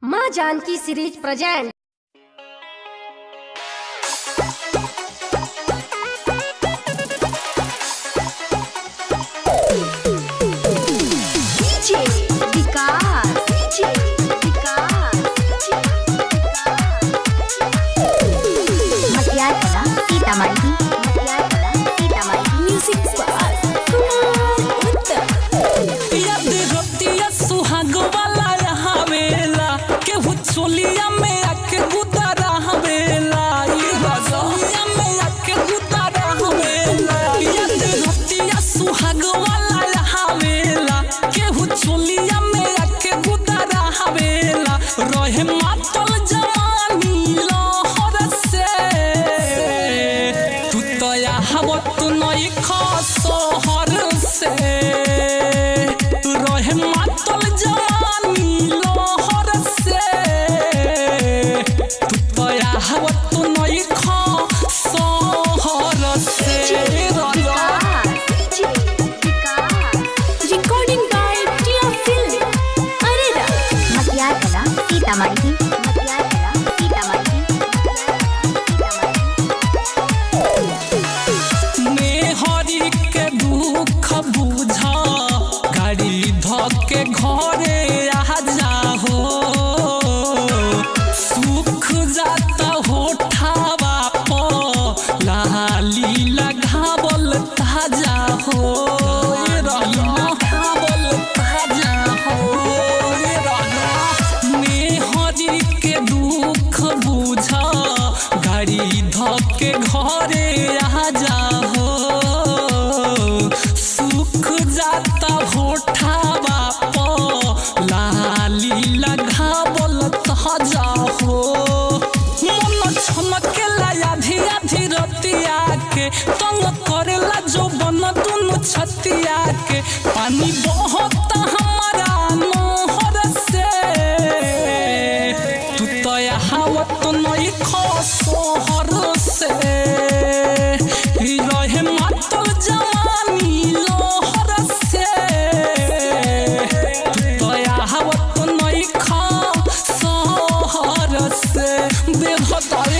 माँ Janaki series present. सोलिया में आके गुदारा हवेला सोलिया में आके गुदारा हवेला याद रतिया सुहाग वाला हवेला केहू सोलिया में आके गुदारा हवेला रहे मातल जवानी लहर से तू तो हवत नई खसहर से रहे मातल जवानी लहर से मेहरी के दुख बुझा गाड़ी धके घरे आ जाहो सुख जाता होठावा पर लाली लगावल ताजा हो मेहरी के दुख बुझा गाड़ी धके घरे आ जाहो सुख जाता होठावा पर लाली लगावल ताजा हो मन छमकेला आधी आधी रतिया के तंग करेला जो बन दुनु छतिया के पानी बहता हमारा नहर से तू तो हवत नई खसहर से रहे मातल जवानी लहर से तू तो हवत नई खसहर से बेहतारे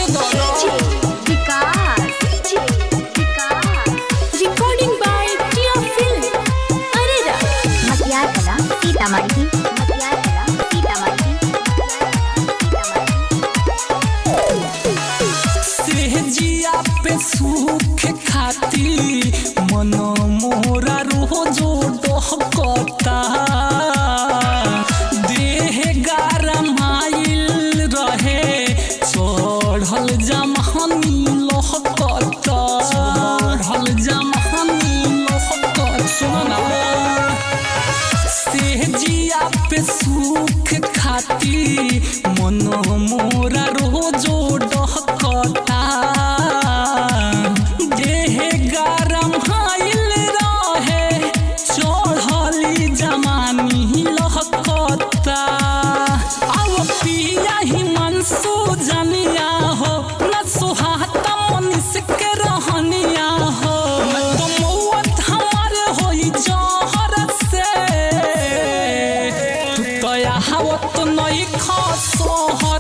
जिया पे सुख खाती मन मोरा रोजो डहकता देह गरमाइल रहे चढ़ल जमहनी लहकता चढ़ल जमहनी लहकता सुना जिया पे सुख खाती मन मोरा रोजो डहकता देह गरम हाइल रहे चढ़ली जमानी लहकता अब पिया ही मनसू जनिया हो न सुहाता मनीष के रहनिया हो तो मौत हमारे होई जहर से तू तो हवत नई खसहर